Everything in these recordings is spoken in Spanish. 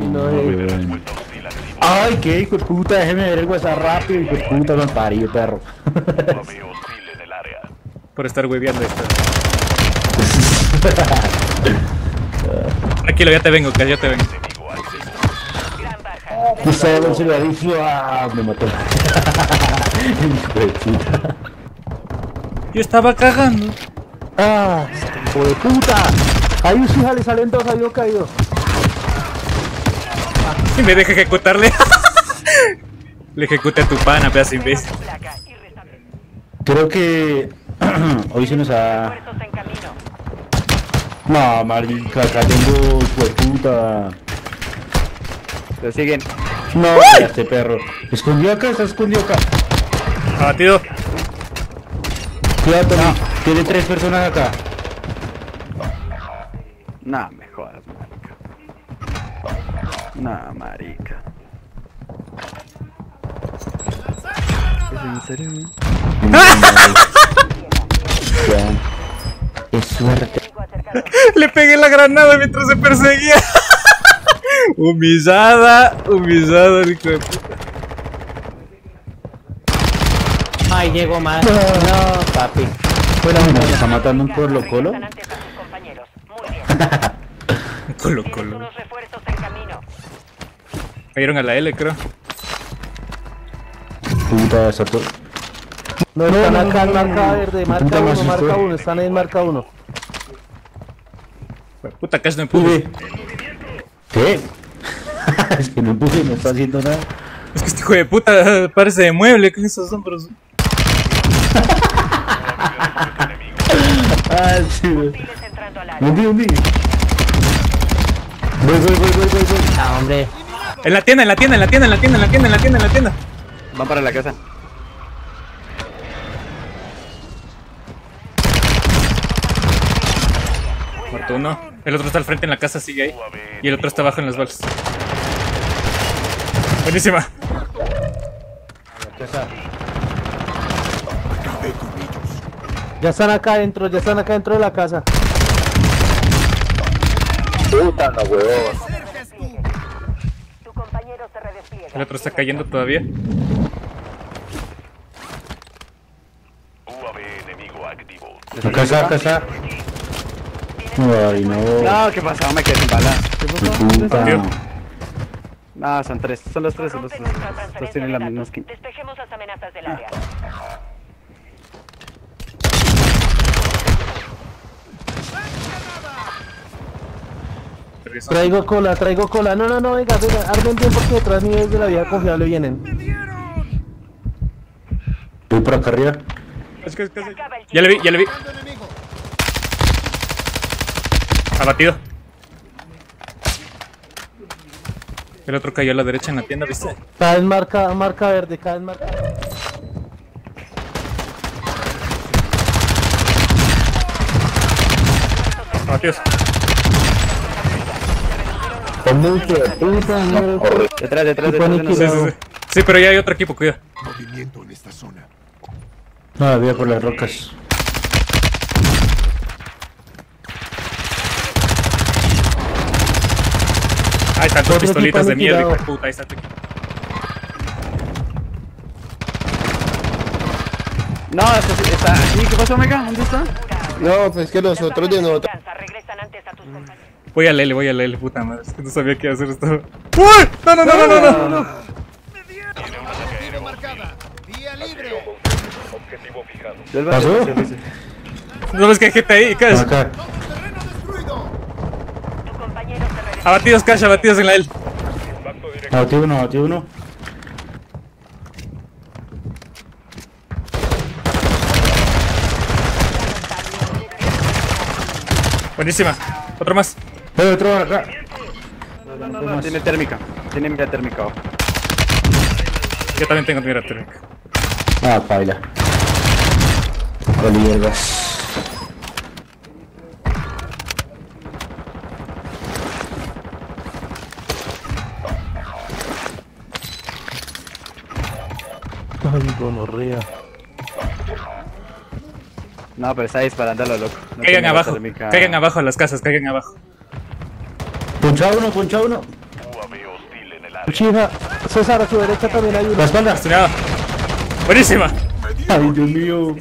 no sé. Ay, qué hijo de puta, déjeme ver el WhatsApp rápido, hijo de puta, me parió, perro. Por estar hueveando esto. Tranquilo, ya te vengo, que ya te vengo. Usted no se lo ha dicho, me mató. Hijo de puta. Yo estaba cagando. Hijo de puta. Ahí sí le salen dos, ahí caído. Y me deja ejecutarle. Le ejecuté a tu pana, pedazo imbécil. Creo que hoy se nos ha... No, marica, acá tengo hijo de puta. Lo siguen. No, este perro. Escondió acá, está escondido acá. Abatido. Cuidado, Tommy. Tiene 3 personas acá. No, me jodas, marica. No, marica. ¿Es en serio? Es suerte. Le pegué la granada mientras se perseguía. Humillada, humillada, hijo de puta. Ay, llegó más. No, papi. Bueno, ¿nos está matando un Colo Colo? Colo Colo. Cayeron a la L, creo. Puta, está todo. No, están acá en marca verde, Puta, marca me 1, asustó. marca 1, están en marca 1. Puta, casi no empuje. ¿Qué? Es que no empuje, no está haciendo nada. Es que este hijo de puta parece de mueble con esos hombros. Sí, güey. ¿Dónde? Voy. Ah, hombre. En la tienda, en la tienda, en la tienda, en la tienda, en la tienda, en la tienda, en la tienda. Van para la casa. Muerto uno. El otro está al frente en la casa, sigue ahí. Y el otro está abajo en las balas. Buenísima. Ya están acá adentro, de la casa. Puta, no, huevón. El otro está cayendo todavía. Casa. Ay, no. No, ¿qué pasó? Me quedé sin balas. ¿Qué pasó? Puta. No, son tres. Son los tres. Todos tienen la misma skin. Despejemos las amenazas del área. Traigo cola. No, venga, arden bien porque detrás mío de la vieja confiable vienen. Voy por acá arriba. Ya le vi. Abatido. El otro cayó a la derecha en la tienda, ¿viste? Cada vez marca verde, cada vez marca. Abatidos. Detrás. Sí, pero ya hay otro equipo, cuidado. Movimiento en esta zona. No, había por las rocas. Ahí están tus Otro pistolitas equipo de mierda, hijo de liquidado. puta, ahí está tu equipo. No, está aquí. ¿Qué pasó, Mega? ¿Dónde está? No, pues que los otros de nosotros. Regresan antes a tus compañeros. Voy a L, puta madre. Es que no sabía qué hacer esto. ¡Uy! No. ¿Pasó? No ves que hay gente ahí, Cash. Acá. Tu compañero se regresa. Abatidos, Cash, abatidos en la L. Abatió uno. Buenísima. Otro más. Otro acá. No, tiene térmica. Tiene mira térmica abajo. Yo también tengo mira térmica. Ah, paila. Con hierbas. Ay, gonorrea. No, pero está disparando a lo loco. No Caigan tiene abajo. térmica. Caigan abajo a las casas, caigan abajo. Puncha uno. UAV Chija, César, a su derecha también hay uno. La espalda. Estuneado. Buenísima. Ay, Dios mío.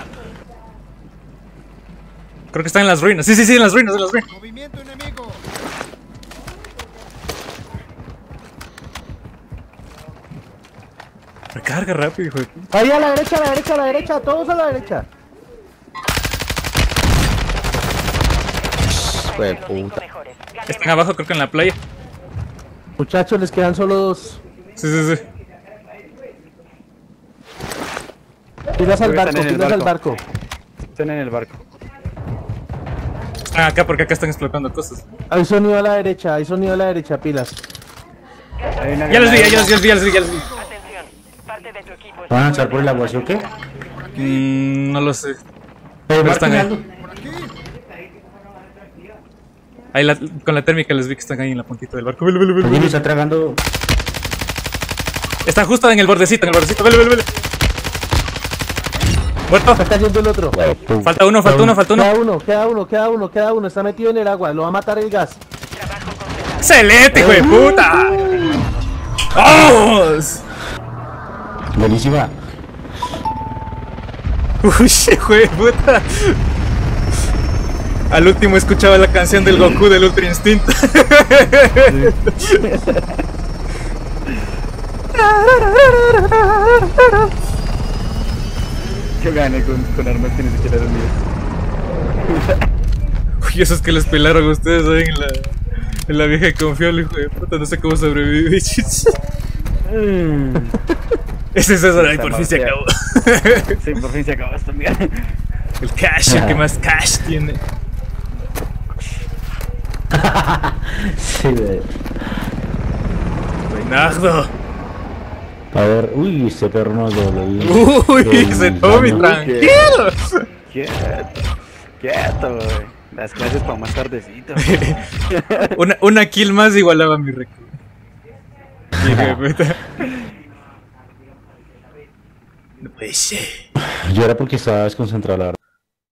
Creo que están en las ruinas. Sí, en las ruinas, Movimiento enemigo. Recarga rápido, hijo de puta. Ahí a la derecha, a la derecha, a la derecha, todos a la derecha. Fue Los 5 puta. mejores. Están abajo, creo que en la playa. Muchachos, les quedan solo 2. Sí. Tiras al Están barco, en el tiras al barco. barco. Están en el barco. Están acá porque acá están explotando cosas. Hay sonido a la derecha, hay sonido a la derecha, pilas. Hay una Ya los vi. Atención, parte de tu equipo está ¿Van a lanzar por el agua, sí o qué? No lo sé. Pero están ahí. Ahí con la térmica les vi que están ahí en la puntita del barco. Vele. Alguien está tragando. Están justo en el bordecito, Vele. Muerto. Está cayendo el otro. Falta uno. Queda uno. Está metido en el agua, lo va a matar el gas. ¡Excelente, hijo de puta! ¡Vamos! Buenísima. Uy, hijo de puta. Al último escuchaba la canción del Goku del Ultra Instinto. Yo gané con armas que ni siquiera eran mías. Uy, esos que les pelaron ustedes ahí en la vieja confiable, hijo de puta. No sé cómo sobreviví. Ese César ahí por fin se acabó. Sí, por fin se acabó esto, mira. El cash, el que más cash tiene. Sí, güey. Buenardo. A ver, uy, este perro no lo vi. Uy, se Tommy, tranquilo. Quieto, güey. Las clases para más tardecito. Una kill más igualaba mi récord. Hijo de puta. No puede ser. Yo era porque estaba desconcentrado, la verdad.